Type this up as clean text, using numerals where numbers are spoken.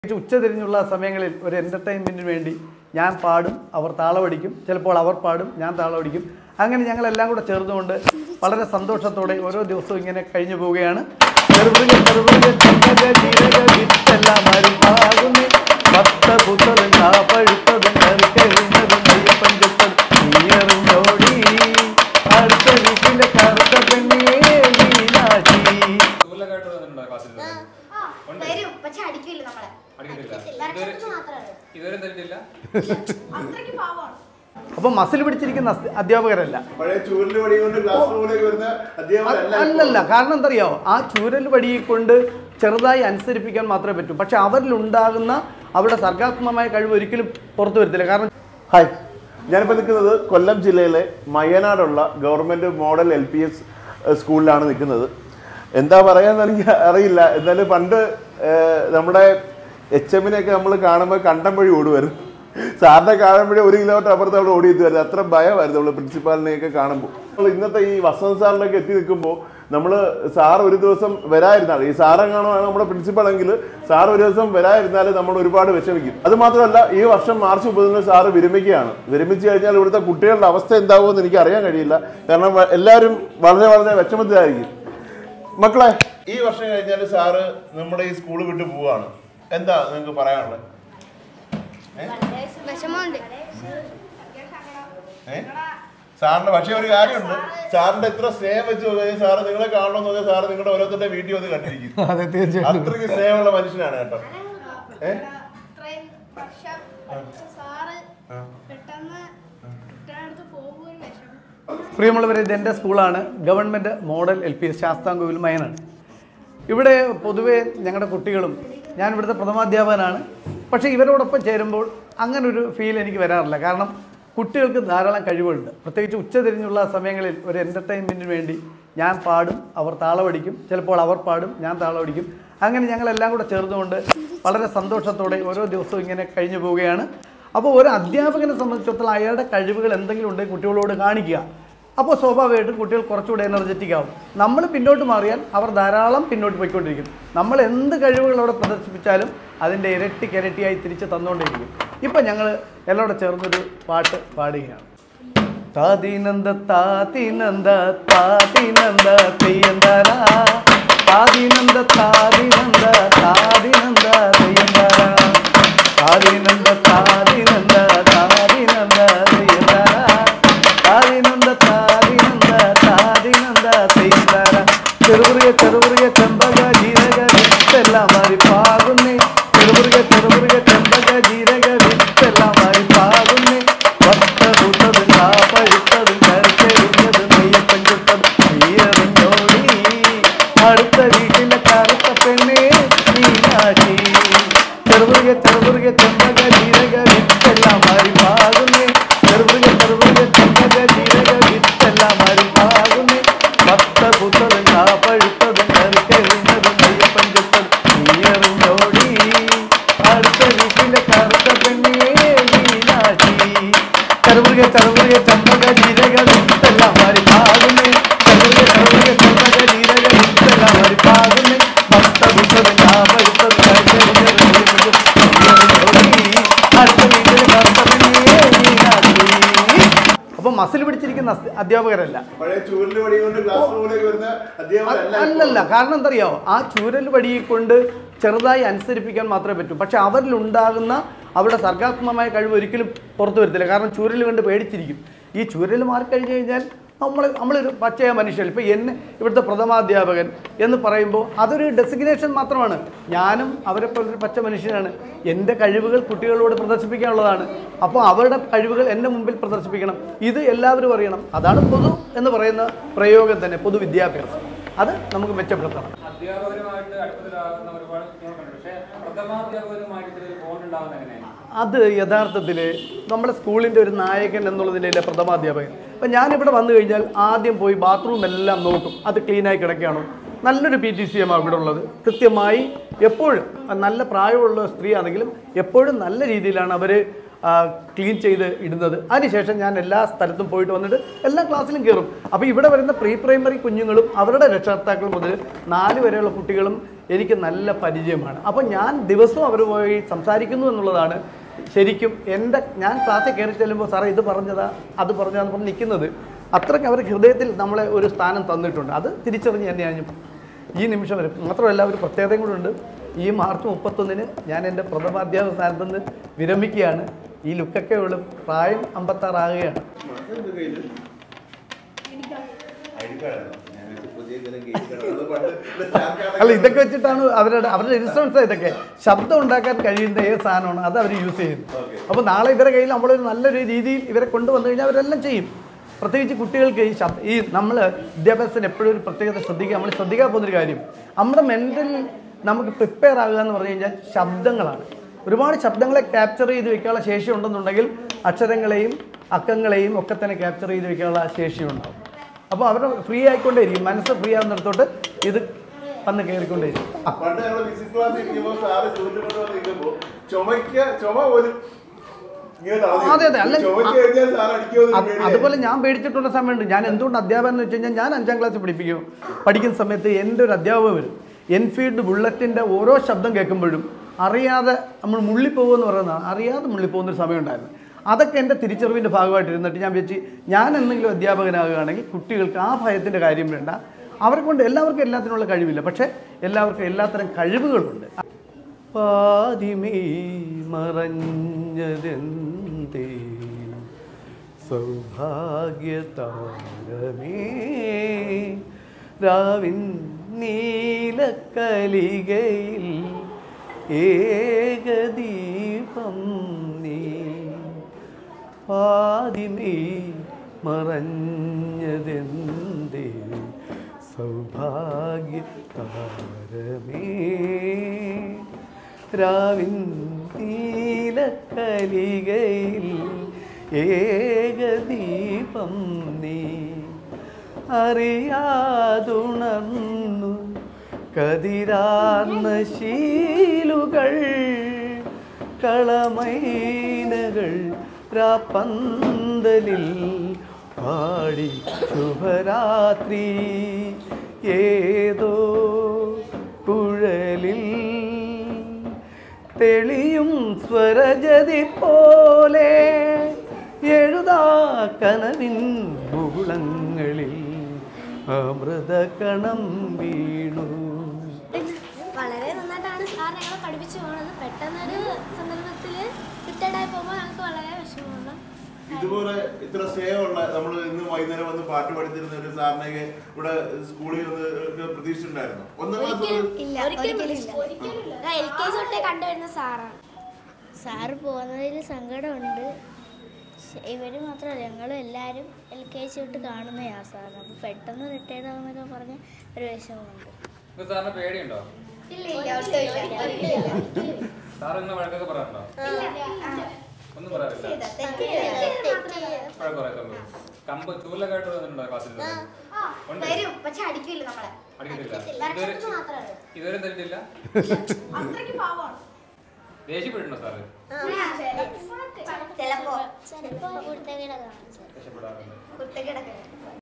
ഉച്ചതിരിഞ്ഞുള്ള സമയങ്ങളിൽ ഒരു എൻ്റർടൈൻമെൻറ്റിന് വേണ്ടി ഞാൻ പാടും, അവർ താളമടിക്കും. ചിലപ്പോൾ അവർ പാടും, ഞാൻ താളമടിക്കും. അങ്ങനെ ഞങ്ങളെല്ലാം കൂടെ ചേർന്നുകൊണ്ട് വളരെ സന്തോഷത്തോടെ ഓരോ ദിവസവും ഇങ്ങനെ കഴിഞ്ഞു പോവുകയാണ്. അപ്പം മസിൽ പിടിച്ചിരിക്കുന്ന അധ്യാപകരല്ല, അല്ലല്ല. കാരണം എന്തറിയാവോ, ആ ചൂരൽ വടിയെ കൊണ്ട് ചെറുതായി അനുസരിപ്പിക്കാൻ മാത്രമേ പറ്റൂ. പക്ഷെ അവരിലുണ്ടാകുന്ന അവരുടെ സർഗാത്മകമായ കഴിവ് ഒരിക്കലും പുറത്തു വരത്തില്ല. കാരണം ഹായ്, ഞാനിപ്പോൾ നിൽക്കുന്നത് കൊല്ലം ജില്ലയിലെ മയ്യനാടുള്ള ഗവൺമെൻറ് മോഡൽ LPS സ്കൂളിലാണ് നിൽക്കുന്നത്. എന്താ പറയാന്ന് എനിക്ക് അറിയില്ല. എന്നാലും പണ്ട് നമ്മുടെ HMനെയൊക്കെ നമ്മൾ കാണുമ്പോൾ കണ്ടം വഴി ഓടുമായിരുന്നു. സാറിനെ കാണുമ്പോഴേ 1 കിലോമീറ്റർ അപ്പുറത്ത് അവിടെ ഓടിയെത്തുമായിരുന്നു. അത്ര ഭയമായിരുന്നു നമ്മൾ പ്രിൻസിപ്പാളിനെയൊക്കെ കാണുമ്പോൾ. നമ്മൾ ഇന്നത്തെ ഈ വസന്ത് സാറിനൊക്കെ എത്തി നിൽക്കുമ്പോൾ നമ്മൾ സാർ ഒരു ദിവസം വരാതിരുന്നാൽ, ഈ സാറെങ്ങാണോ നമ്മുടെ പ്രിൻസിപ്പളെങ്കിൽ സാർ ഒരു ദിവസം വരാതിരുന്നാൽ നമ്മൾ ഒരുപാട് വിഷമിക്കും. അത് മാത്രമല്ല, ഈ വർഷം മാർച്ച് 30 സാറ് വിരമിക്കുകയാണ്. വിരമിച്ചു കഴിഞ്ഞാൽ ഇവിടുത്തെ കുട്ടികളുടെ അവസ്ഥ എന്താകുമെന്ന് എനിക്ക് അറിയാൻ കഴിയില്ല. കാരണം എല്ലാവരും വളരെ വളരെ വിഷമത്തിലായിരിക്കും. മക്കളെ, ഈ വർഷം കഴിഞ്ഞാൽ സാറ് നമ്മുടെ ഈ സ്കൂൾ വിട്ടു പോവുകയാണ്. എന്താ നിങ്ങൾക്ക് പറയാനുള്ളത്? സാറിന്റെ പക്ഷേ ഒരു കാര്യമുണ്ട്, സാറിന്റെ ഇത്ര സ്നേഹം വെച്ച് കഴിഞ്ഞാൽ സാറ് നിങ്ങളെ കാണണമെന്ന് പറഞ്ഞാൽ സാറ് നിങ്ങളുടെ ഓരോരുത്തരുടെ വീഡിയോ ഒന്ന് കണ്ടിരിക്കും. അത്രയ്ക്ക് സ്നേഹമുള്ള മനുഷ്യനാണ് കേട്ടോ. പ്രിയമുള്ളവരെ, ഇതെൻ്റെ സ്കൂളാണ്. Government model LPS Sasthamkovil Mayyanad. ഇവിടെ പൊതുവേ ഞങ്ങളുടെ കുട്ടികളും, ഞാൻ ഇവിടുത്തെ പ്രഥമാധ്യാപകനാണ്. പക്ഷേ ഇവരോടൊപ്പം ചേരുമ്പോൾ അങ്ങനൊരു ഫീൽ എനിക്ക് വരാറില്ല. കാരണം കുട്ടികൾക്ക് ധാരാളം കഴിവുകളുണ്ട്. പ്രത്യേകിച്ച് ഉച്ചതിരിഞ്ഞുള്ള സമയങ്ങളിൽ ഒരു എൻ്റർടൈൻമെൻറ്റിന് വേണ്ടി ഞാൻ പാടും, അവർ താളമടിക്കും. ചിലപ്പോൾ അവർ പാടും, ഞാൻ താളമടിക്കും. അങ്ങനെ ഞങ്ങളെല്ലാം കൂടെ ചേർന്നുകൊണ്ട് വളരെ സന്തോഷത്തോടെ ഓരോ ദിവസവും ഇങ്ങനെ കഴിഞ്ഞു പോവുകയാണ്. അപ്പോൾ ഒരു അധ്യാപകനെ സംബന്ധിച്ചിടത്തോളം അയാളുടെ കഴിവുകൾ എന്തെങ്കിലും ഉണ്ടെങ്കിൽ കുട്ടികളോട് കാണിക്കുക. അപ്പോൾ സ്വാഭാവികമായിട്ടും കുട്ടികൾ കുറച്ചുകൂടെ എനർജറ്റിക് ആവും. നമ്മൾ പിന്നോട്ട് മാറിയാൽ അവർ ധാരാളം പിന്നോട്ട് പോയിക്കൊണ്ടിരിക്കും. നമ്മൾ എന്ത് കഴിവുകൾ അവിടെ പ്രദർശിപ്പിച്ചാലും അതിൻ്റെ ഇരട്ടിയായി തിരിച്ച് തന്നുകൊണ്ടിരിക്കും. ഇപ്പം ഞങ്ങൾ എല്ലാവരും ചേർന്നൊരു പാട്ട് പാടുകയാണ്. താതിനന്ദ താതിനന്ദ താതിനന്ദ തെയ്യന്താരാ, താതിനന്ദ താതിനന്ദ താതിനന്ദ തെയ്യന്താരാ, താതിനന്ദ താതിനന്ദ താതിനന്ദ തെയ്യന്താരാ, താതിനന്ദ താതിനന്ദ താതിനന്ദ തെയ്യന്താരാ. ചെറുപുറിയ ചെമ്പക ജീരക വിത്തെല്ലാം മാറിപ്പാകുന്നേ, ചെറുപുറിയ ചെമ്പക ജീരക വിത്തെല്ലാം മാറിപ്പാകുന്നേ, വട്ടതുട്ടതും കാപ്പഴുത്തതും കരച്ചെറിഞ്ഞതും നെയ്യപ്പൻ ചുട്ടതും നീയറിഞ്ഞോടി, അടുത്ത വീട്ടിലെ കറുത്ത പെണ്ണേ മീനാക്ഷി. ചെറുപുറിയ ചെമ്പക ജീരക വിത്തെല്ലാം മാറിപ്പാകുന്നേ, ചെറുപുറിയ ചെമ്പക ജീരക വിത്തെല്ലാം മാറിപ്പാകുന്നേ, വട്ടതുട്ടതും കാപ്പഴുത്തതും കരച്ചെറിഞ്ഞതും നെയ്യപ്പൻ ചുട്ടതും നീയറിഞ്ഞോടി, അടുത്ത വീട്ടിലെ കറുത്ത പെണ്ണേ മീനാക്ഷി. ചെറുപുറിയ ചെമ്പക ജീരക വിത്തെല്ലാം മാറിപ്പാകുന്നേ, ചെറുപുറിയ ചെമ്പക ജീരക വിത്തെല്ലാം മാറിപ്പാകുന്നേ, വട്ടതുട്ടതും കാപ്പഴുത്തതും കരച്ചെറിഞ്ഞതും അടുത്ത വീട്ടിലെ കറുത്ത പെണ്ണേ മീനാക്ഷി. അപ്പം മസിൽ പിടിച്ചിരിക്കുന്ന അധ്യാപകരല്ല, അല്ലല്ല. കാരണം എന്തറിയാവോ, ആ ചൂരൽ വടിയെ കൊണ്ട് ചെറുതായി അനുസരിപ്പിക്കാൻ മാത്രമേ പറ്റൂ. പക്ഷെ അവരിലുണ്ടാകുന്ന അവരുടെ സർഗാത്മകമായ കഴിവ് ഒരിക്കലും പുറത്തു വരത്തില്ല. കാരണം ചൂരൽ കണ്ട് പേടിച്ചിരിക്കും. ഈ ചൂരൽ മാറിക്കഴിഞ്ഞ് കഴിഞ്ഞാൽ നമ്മളൊരു പച്ചയ മനുഷ്യൻ. ഇപ്പോൾ എന്നെ ഇവിടുത്തെ പ്രഥമാധ്യാപകൻ എന്ന് പറയുമ്പോൾ അതൊരു ഡെസിഗ്നേഷൻ മാത്രമാണ്. ഞാനും അവരെപ്പോലൊരു പച്ച മനുഷ്യനാണ്. എൻ്റെ കഴിവുകൾ കുട്ടികളോട് പ്രദർശിപ്പിക്കാനുള്ളതാണ്. അപ്പോൾ അവരുടെ കഴിവുകൾ എൻ്റെ മുമ്പിൽ പ്രദർശിപ്പിക്കണം. ഇത് എല്ലാവരും അറിയണം. അതാണ് പൊതു എന്ന് പറയുന്ന പ്രയോഗം തന്നെ, പൊതുവിദ്യാഭ്യാസം. അത് നമുക്ക് മെച്ചപ്പെടുത്തണം. അത് യഥാർത്ഥത്തിൽ നമ്മുടെ സ്കൂളിൻ്റെ ഒരു നായകൻ എന്നുള്ളതിൻ്റെ പ്രഥമാധ്യാപകൻ. അപ്പം ഞാനിവിടെ വന്നു കഴിഞ്ഞാൽ ആദ്യം പോയി ബാത്റൂം എല്ലാം നോക്കും, അത് ക്ലീനായി കിടക്കുകയാണോ. നല്ലൊരു PTCM ഇവിടെ ഉള്ളത്. കൃത്യമായി എപ്പോഴും നല്ല പ്രായമുള്ള സ്ത്രീ ആണെങ്കിലും എപ്പോഴും നല്ല രീതിയിലാണ് അവർ ക്ലീൻ ചെയ്ത് ഇടുന്നത്. അതിനുശേഷം ഞാൻ എല്ലാ സ്ഥലത്തും പോയിട്ട് വന്നിട്ട് എല്ലാ ക്ലാസ്സിലും കയറും. അപ്പോൾ ഇവിടെ വരുന്ന പ്രീ പ്രൈമറി കുഞ്ഞുങ്ങളും അവരുടെ രക്ഷകർത്താക്കൾ മുതൽ 4 വരെയുള്ള കുട്ടികളും എനിക്ക് നല്ല പരിചയമാണ്. അപ്പോൾ ഞാൻ ദിവസവും അവർ പോയി സംസാരിക്കുന്നു എന്നുള്ളതാണ് ശരിക്കും ഞാൻ ക്ലാസ്സിൽ കയറി ചെല്ലുമ്പോൾ സാറേ ഇത് പറഞ്ഞതാ അത് പറഞ്ഞതാന്ന് പറഞ്ഞ് നിൽക്കുന്നത്. അത്രയ്ക്ക് അവർ ഹൃദയത്തിൽ നമ്മളെ ഒരു സ്ഥാനം തന്നിട്ടുണ്ട്. അത് തിരിച്ചറിഞ്ഞ് തന്നെയാണ് ഈ നിമിഷം വരെ. മാത്രമല്ല ഒരു പ്രത്യേകതയും കൂടെ ഉണ്ട്. ഈ മാർച്ച് 31-ന് ഞാൻ എൻ്റെ പ്രഥമാധ്യാപക സ്ഥാനത്ത് നിന്ന് വിരമിക്കുകയാണ്. ഈ ലുക്കൊക്കെ ഉള്ളു, പ്രായം 56 ആകുകയാണ്. അല്ല, ഇതൊക്കെ വെച്ചിട്ടാണ് അവരുടെ ഇൻസ്ട്രുമെന്റ്സ്. ഇതൊക്കെ ശബ്ദം ഉണ്ടാക്കാൻ കഴിയുന്ന ഏത് സാധനമാണ് അത് അവർ യൂസ് ചെയ്യുന്നത്. അപ്പോൾ നാളെ ഇവരുടെ കയ്യിൽ നമ്മളൊരു നല്ലൊരു രീതിയിൽ ഇവരെ കൊണ്ടുവന്നു കഴിഞ്ഞാൽ അവരെല്ലാം ചെയ്യും. പ്രത്യേകിച്ച് കുട്ടികൾക്ക് ഈ നമ്മൾ വിദ്യാഭ്യാസത്തിന് എപ്പോഴും ഒരു പ്രത്യേകത നമ്മൾ ശ്രദ്ധിക്കാൻ പോകുന്നൊരു കാര്യം, നമ്മുടെ മെൻ്റൽ നമുക്ക് പ്രിപ്പയർ ആകുക എന്ന് പറഞ്ഞു കഴിഞ്ഞാൽ ശബ്ദങ്ങളാണ്. ഒരുപാട് ശബ്ദങ്ങളെ ക്യാപ്ചർ ചെയ്ത് വെക്കാനുള്ള ശേഷി ഉണ്ടെന്നുണ്ടെങ്കിൽ അക്ഷരങ്ങളെയും അക്കങ്ങളെയും ഒക്കെ തന്നെ ക്യാപ്ചർ ചെയ്ത് വെക്കാനുള്ള ശേഷി ഉണ്ടാവും. അപ്പോൾ അവർ ഫ്രീ ആയിക്കൊണ്ടേയിരിക്കും. മനസ്സ് ഫ്രീ ആകുന്നിടത്തോട്ട് ഇത് വന്ന് കയറിക്കൊണ്ടേയിരിക്കും. അതെ അതെ. അല്ല, അതുപോലെ ഞാൻ പേടിച്ചിട്ടുള്ള സമയമുണ്ട്. ഞാൻ എന്തുകൊണ്ട് അധ്യാപനം എന്ന് വെച്ച് കഴിഞ്ഞാൽ ഞാൻ 5ാം ക്ലാസ്സിൽ പഠിക്കുന്ന സമയത്ത് എൻ്റെ ഒരു അധ്യാപകർ വരും. എൻഫീൽഡ് ബുള്ളറ്റിൻ്റെ ഓരോ ശബ്ദം കേൾക്കുമ്പോഴും അറിയാതെ നമ്മൾ മുള്ളിപ്പോകുമെന്ന് പറയുന്നതാണ്. അറിയാതെ മുള്ളിപ്പോകുന്നൊരു സമയമുണ്ടായിരുന്നു. അതൊക്കെ എൻ്റെ തിരിച്ചറിവിൻ്റെ ഭാഗമായിട്ട് ഇരുന്നിട്ട് ഞാൻ വെച്ച് ഞാൻ എന്തെങ്കിലും അധ്യാപകനാകുകയാണെങ്കിൽ കുട്ടികൾക്ക് ആ ഭയത്തിൻ്റെ കാര്യം വേണ്ട. അവർക്കൊണ്ട് എല്ലാവർക്കും എല്ലാത്തിനുള്ള കഴിവില്ല, പക്ഷേ എല്ലാവർക്കും എല്ലാത്തരം കഴിവുകളുണ്ട്. പാതിമേ മറഞ്ഞതെന്തേ സൗഭാഗ്യതാരമേ രാവിൻ നീലക്കലികയിൽ ഏകദീപം നീ പാതിമേ മറഞ്ഞതെന്തേ സൗഭാഗ്യതാരമേ രാവിൻ നീലക്കലികയിൽ ഏകദീപം നീ അറിയാതുണർന്നു കതിരാർന്ന ശീലുകൾ കളമൈനകൾ രാപ്പന്തലിൽ പാടി ശുഭരാത്രി ഏതോ കുഴലിൽ തെളിയും സ്വരജതി പോലെ എഴുതാ കനവിൻ മുകുളങ്ങളിൽ അമൃതകണം വീണു. വളരെ നന്നായിട്ടാണ് സാർ ഞങ്ങളെ പഠിപ്പിച്ചു പോകുന്നത്. പെട്ടെന്നൊരു സന്ദർഭത്തിൽ റിട്ടയർഡായി പോകുമ്പോൾ ഞങ്ങൾക്ക് വളരെ വിഷമമാണ്. ഇതുപോലെ ഇത്ര സ്നേഹമുള്ള നമ്മൾ ഇന്ന് വൈകുന്നേരം വന്ന് പാട്ട് പഠിച്ചിരുന്ന ഒരു സാറിനെ ഇവിടെ സ്കൂളിൽ ഒന്ന് പ്രതീക്ഷിച്ചിട്ടുണ്ടായിരുന്നു? LKG കണ്ടുവരുന്ന സാറാണ്. സാറ് പോകുന്നതിൽ സങ്കടമുണ്ട്. ഇവർ മാത്രമല്ല, ഞങ്ങളും എല്ലാവരും LKG തൊട്ട് കാണുന്നതാണ് സാറിന്. അപ്പോൾ പെട്ടെന്ന് റിട്ടയർഡ് ആകുന്നൊക്കെ പറഞ്ഞ് ഒരു വിഷമമുണ്ട്. സാറിന് പേടിയുണ്ടോ? സാറിന് വഴക്കൊക്കെ പറയാറുണ്ടോ? ഒന്നും പറയാറില്ല. കമ്പ് ചൂലൊക്കെ ആയിട്ട് വന്നിട്ടുണ്ടോ ക്ലാസ്സിൽ? അടിക്കത്തില്ല. ഇതുവരെ തരിട്ടില്ല. ദേഷ്യപ്പെട്ടിട്ടുണ്ടോ സാറ്? ചിലപ്പോ കുരുത്തക്കേടൊക്കെ